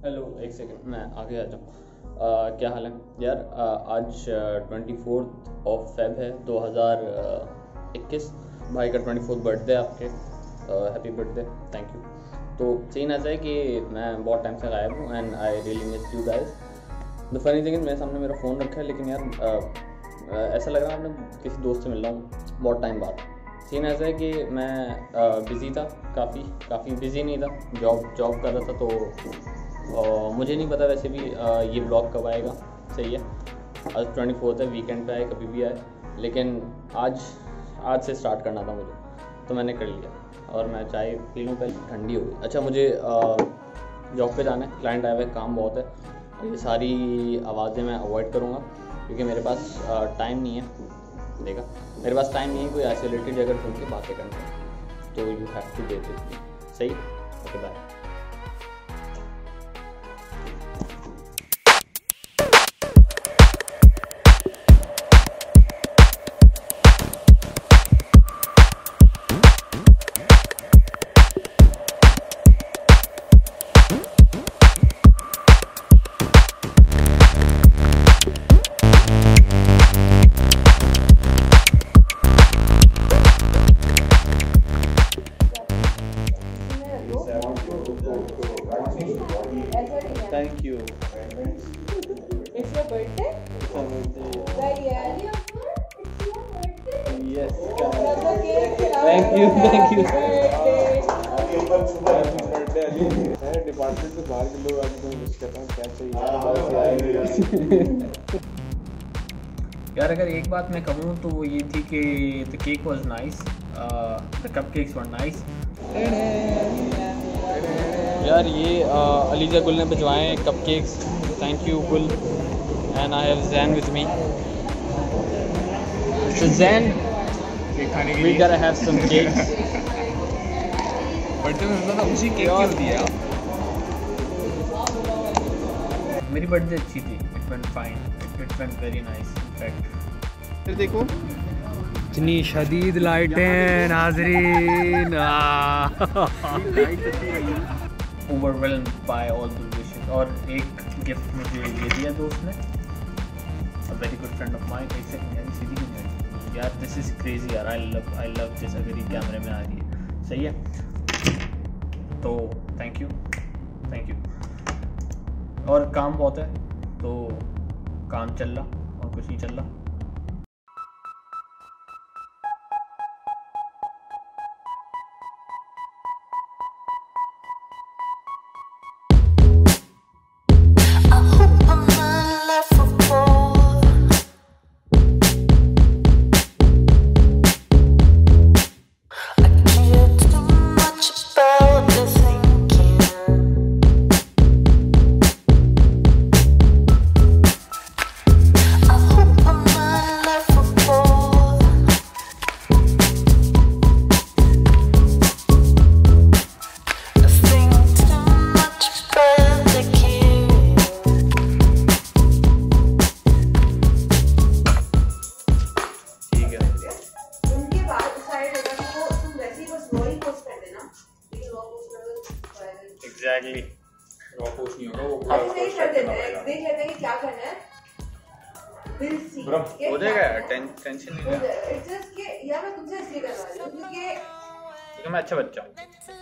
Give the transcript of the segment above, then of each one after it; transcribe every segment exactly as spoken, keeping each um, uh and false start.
Hello, एक second मैं आगे आ जाऊँ। क्या हाल है यार? आ, आज ट्वेंटी फोर्थ ऑफ फेब है दो हज़ार इक्कीस। भाई का ट्वेंटी फोर्थ बर्थडे आपके। Happy birthday, thank you. तो सीन ऐसा है कि मैं बहुत टाइम से गायब हूँ and I really miss you guys. The funny thing is मेरे सामने मेरा फ़ोन रखा है, लेकिन यार आ, आ, ऐसा लग रहा है मैं किसी दोस्त से मिल रहा हूँ बहुत टाइम बाद। सीन ऐसा है कि मैं बिज़ी था, काफ़ी काफ़ी बिज़ी नहीं था, जॉब जॉब कर रहा था। तो और मुझे नहीं पता वैसे भी आ, ये ब्लॉग कब आएगा। सही है, आज ट्वेंटी फोर्थ है, वीकेंड पे आए कभी भी आए, लेकिन आज आज से स्टार्ट करना था मुझे, तो मैंने कर लिया। और मैं चाय पी लूँ पहले, ठंडी हो गई। अच्छा, मुझे जॉब पे जाना है, क्लाइंट आया हुआ है, काम बहुत है, और ये सारी आवाज़ें मैं अवॉइड करूँगा क्योंकि मेरे पास टाइम नहीं है। देखा, मेरे पास टाइम नहीं है कोई आइसोलेटेड जगह ढूंढ के बातें करने की, तो you have to do this. सही, okay bye. Thank you. It's your birthday? It's my birthday. Right, yeah. Yes. Cut the cake. Thank you, thank you. Happy birthday Ali. मैं डिपार्टमेंट से बाहर के लोग आके तो विश करता हूँ, क्या चाहिए यार। अगर एक बात मैं कहूँ तो वो ये थी कि the cake was nice, the cupcakes were nice. यार ये अलीजा गुल ने भिजवाए हैं cupcakes, thank you Gul. And I have Zain with me. So Zain, we gotta have some cakes. Birthday में मतलब उसी केक की होती है। मेरी बर्थडे अच्छी थी, it went fine, it went very nice in fact. फिर देखो इतनी शदीद लाइटें नाज़रीन, overwhelmed by all the wishes. और एक गिफ्ट मुझे ये दिया दोस्त ने, a very good friend of mine. एक सेकंड यार, सीधी क्यों नहीं यार, दिस इज क्रेजी यार। I love I love this. अगर ये कैमरे में आ रही है, सही है, तो थैंक यू थैंक यू। और काम बहुत है, तो काम चल रहा और कुछ नहीं चल रहा। एग्जैक्टली, रॉ पोस्ट नहीं होगा वो। अभी सही कर देते हैं, देख लेते हैं कि क्या करना है। विल सी हो जाएगा यार, टेंशन नहीं लेना। इट्स जस्ट कि यार मैं तुमसे इसलिए करवा रही हूं क्योंकि क्योंकि मैं अच्छा बच्चा हूँ।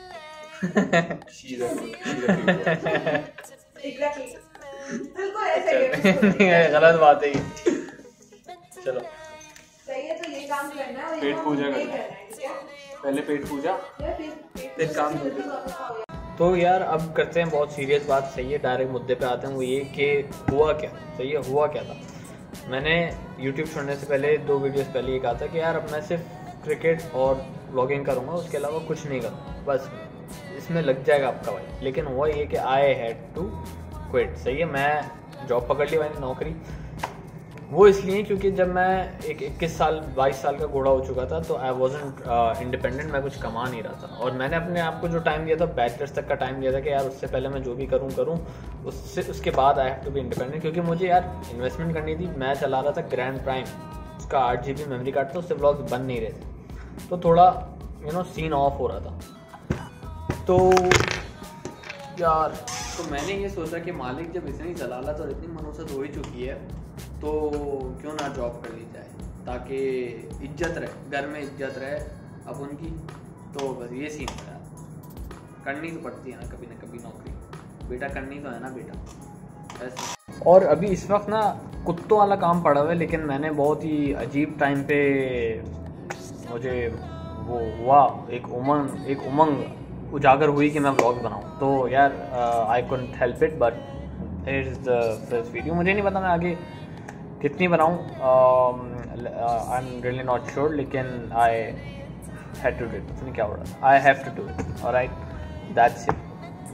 एग्जैक्टली, बिल्कुल ऐसे ही है। गलत बात है ये। चलो सही है, तो ये काम करना है और पेट पूजा करना करना है, ठीक है? पहले पेट पूजा, या फिर फिर काम जल्दी वापस आओ। तो यार अब करते हैं बहुत सीरियस बात। सही है, डायरेक्ट मुद्दे पे आते हैं। वो ये कि हुआ क्या, सही है, हुआ क्या था। मैंने YouTube छोड़ने से पहले दो वीडियोस पहले ये कहा था कि यार अब मैं सिर्फ क्रिकेट और व्लॉगिंग करूँगा, उसके अलावा कुछ नहीं करूँगा, बस इसमें लग जाएगा आपका भाई। लेकिन हुआ ये कि आई हैड टू क्विट। सही है, मैं जॉब पकड़ ली मैंने, नौकरी। वो इसलिए क्योंकि जब मैं एक इक्कीस साल बाईस साल का घोड़ा हो चुका था, तो आई वॉजंट इंडिपेंडेंट, मैं कुछ कमा नहीं रहा था। और मैंने अपने आप को जो टाइम दिया था, बैचलर्स तक का टाइम दिया था कि यार उससे पहले मैं जो भी करूँ करूँ, उससे उसके बाद I have to be independent. क्योंकि मुझे यार इन्वेस्टमेंट करनी थी। मैं चला रहा था ग्रैंड प्राइम, उसका आठ जी बी मेमोरी कार्ड था, उससे ब्लॉग्स बन नहीं रहे थे, तो थोड़ा यू नो सीन ऑफ हो रहा था। तो यार तो मैंने ये सोचा कि मालिक जब इतनी जलालत और इतनी मनोसत हो ही चुकी है तो क्यों ना जॉब कर ली जाए, ताकि इज्जत रहे, घर में इज्जत रहे अब उनकी। तो बस ये सीन है यार, करनी तो पड़ती है ना कभी ना कभी नौकरी, बेटा करनी तो है ना बेटा ऐसे। और अभी इस वक्त ना कुत्तों वाला काम पड़ा हुआ है, लेकिन मैंने बहुत ही अजीब टाइम पे मुझे वो हुआ, एक उमंग एक उमंग उजागर हुई कि मैं व्लॉग बनाऊं। तो यार I couldn't help it, but here is the first video. मुझे नहीं पता मैं आगे कितनी बनाऊं, I am really not sure, लेकिन I had to do it. नहीं क्या हो रहा, I have to do it, alright, that's it.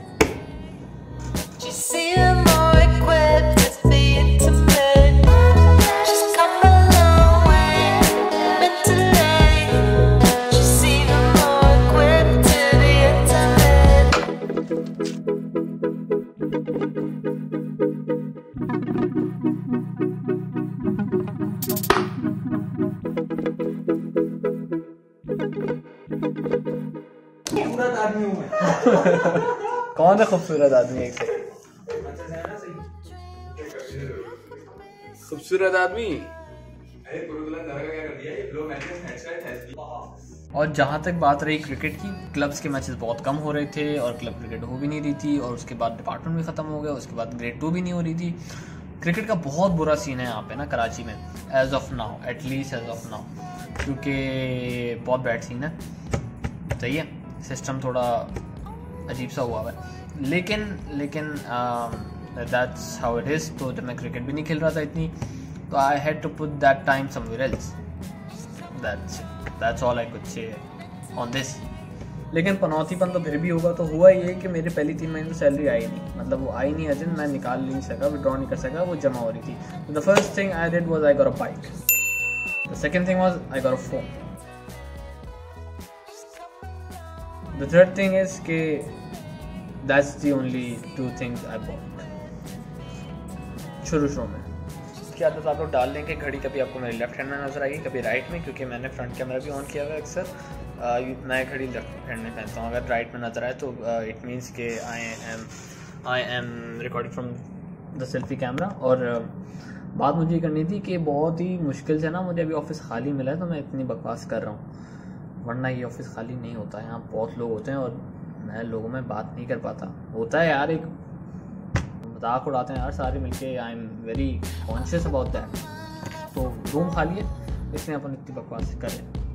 खूबसूरत आदमी हूँ मैं। कौन सा खूबसूरत आदमी? एक सेकंड, खूबसूरत आदमी। और जहाँ तक बात रही क्रिकेट की, क्लब्स के मैचेस बहुत कम हो रहे थे और क्लब क्रिकेट हो भी नहीं रही थी, और उसके बाद डिपार्टमेंट भी ख़त्म हो गया, उसके बाद ग्रेड टू भी नहीं हो रही थी। क्रिकेट का बहुत बुरा सीन है यहाँ पे ना कराची में, as of now, at least as of now, क्योंकि बहुत बैड सीन है। सही है, सिस्टम थोड़ा अजीब सा हुआ है, लेकिन लेकिन दैट्स हाउ इट इज़। तो जब मैं क्रिकेट भी नहीं खेल रहा था इतनी, तो I had to put that time somewhere else, that's that's all I could say on this. लेकिन पनौतीपन तो फिर भी होगा। तो हुआ ये कि मेरे पहली तीन महीने तो सैलरी आई नहीं, मतलब वो आई नहीं, एज इन मैं निकाल नहीं सका, विड्रॉ नहीं कर सका, वो जमा हो रही थी। तो the first thing I did was I got a bike, the second thing was I got a phone, the third thing is कि that's the only two things I bought शुरू शुरू में। इसकी आदत आप लोग डाल दें कि घड़ी कभी आपको मेरे लेफ्ट हैंड में नजर आएगी, कभी राइट में, क्योंकि मैंने फ्रंट कैमरा भी ऑन किया हुआ है अक्सर। मैं घड़ी लेफ्ट हैंड में पहनता हूँ, अगर राइट में नजर आए तो इट मीन्स कि I am I am recording from the selfie camera. और uh, बात मुझे ये करनी थी कि बहुत ही मुश्किल से ना मुझे अभी ऑफिस खाली मिला है, तो मैं इतनी बकवास कर रहा हूँ, वरना ये ऑफिस खाली नहीं होता है। यहाँ बहुत लोग होते हैं और मैं लोगों में बात नहीं कर पाता। होता है यार, एक मजाक उड़ाते हैं यार सारे मिलके, I am very conscious about that. तो रूम खाली है, इसलिए अपन इतनी बकवास करें।